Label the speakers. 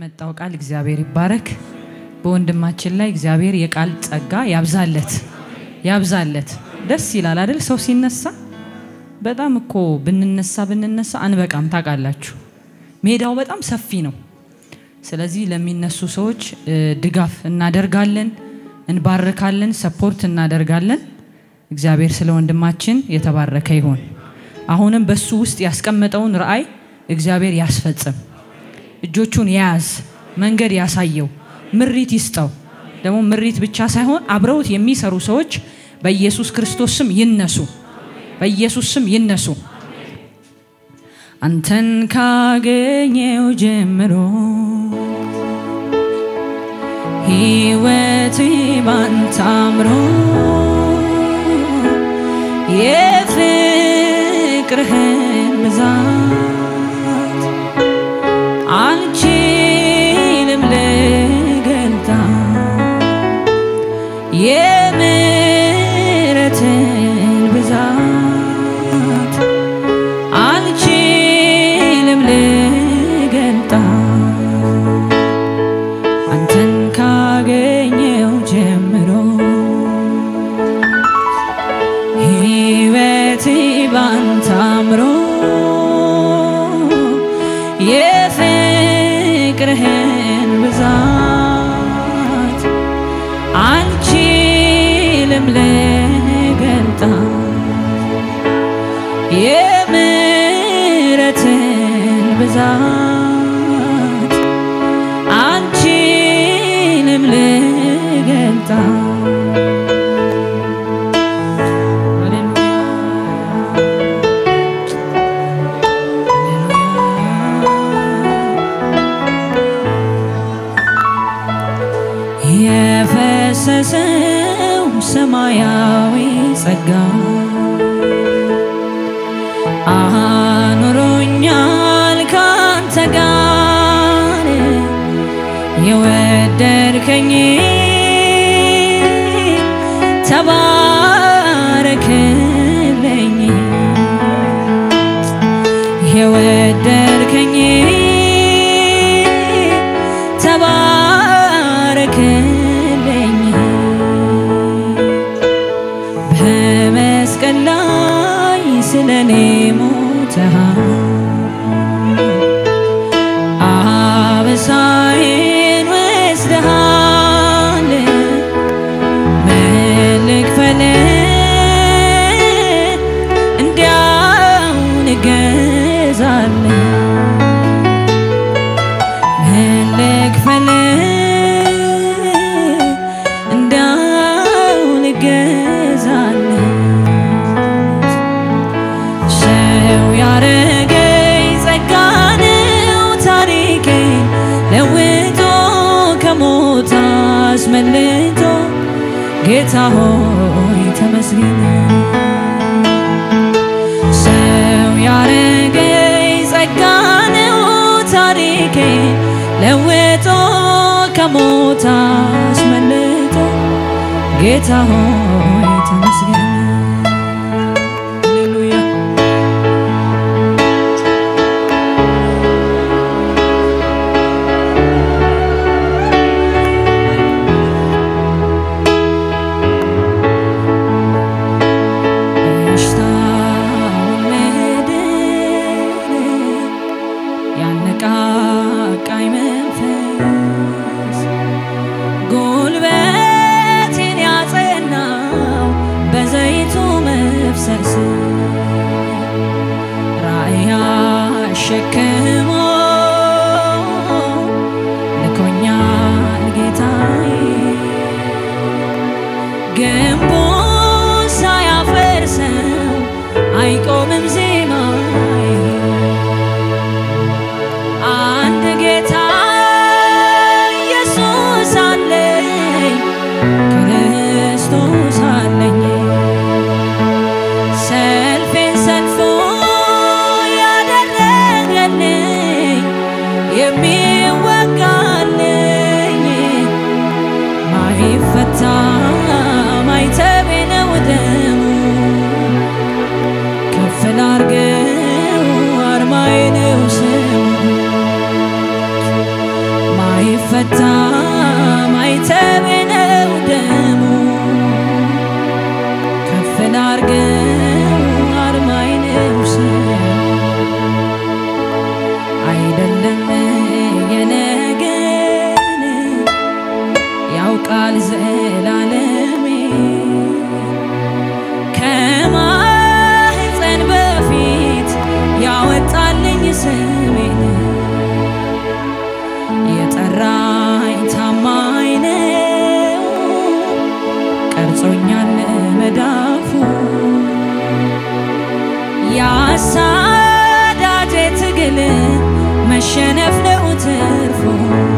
Speaker 1: ስለመጣው ቃል እግዚአብሔር ይባረክ በወንድማችን ላይ እግዚአብሔር የቃል ጸጋ ያብዛለት ደስ ይላል አይደል ሰው ሲነሳ በጣም እኮ ብንነሳ አንበቃም ታቃላችሁ ሜዳው በጣም ሰፊ ነው ስለዚህ ለሚነሱ ሰዎች ድጋፍ እናደርጋለን እንባርካለን ሰፖርት እናደርጋለን እግዚአብሔር ስለ ወንድማችን የተባረከ ይሁን አሁንም በሱ ውስጥ ያስቀመጠውን ራእይ እግዚአብሔር ያስፈጽም እጆቹን ያዝ መንገድ ያሳየው ምሪት ይስጠው ደግሞ ምሪት ብቻ ሳይሆን አብረውት የሚሰሩ ሰዎች በኢየሱስ ክርስቶስ ስም ይነሱ አንተን ካገኘው ጀምሮ ሕይወቴ ባንተ አምሮ የፍቅርህን ብዛት አልችልም ልገልጣው የምሕረትን ብዛት አልችልም ልገልጣው አንተን ካገኘው ጀምሮ ሕይወቴ ባንተ አምሮ የፍቅርህን ብዛት አልችልም ልገልጣው የምሕረትን ብዛት አልችልም ልገልጣው የፈሰሰው ሰማያዊ ጸጋ አኑሮኛል ካንተ ጋር የወደድከኝ ተባረክልኝ የወደድከኝ ተባረክልኝ በመስቀል ላይ ስለኔ ሞተሃል አበሳዬን ወስደሃል መልክፈል እንዲያው ንገዛለሁ መልክፈል እንዲያው ንገዛለሁ ሰው ያደረገኝ ጸጋ ነው ታሪኬ ለውጦ ከሞት አስመልጦ ጌታ ሆይ ተመስገን ሰው ያደረገኝ ጸጋ ነው ታሪኬ ለውጦ ከሞት አስመልጦ ጌታ ሆይ ተመስገን ሃሌሉያ ያነቃቃኝ መንፈስ ጉልበቴን ያጸናው በዘይቱ መፍሰስ ራእይ አሸክሞ ልኮኛል ጌታዬ ግንቡን ሳያፈርሰው አይቆምም ዜማዬ አንድ ጌታ ኢየሱስ አለኝ ክርስቶስ አለኝ ሰልፌን ሰልፎ ያደረገልኝ ላርገው አርማዬ ነው አይደለም የነገን ያውቃል ዘላለሜ ከማህፀን በፊት ያወጣልኝ ስሜን የጠራኝ ታማኝ ነው ቀርጾኛል መዳፉ ያሳዳጄ ትግል መሸነፍ ነው ትርፉ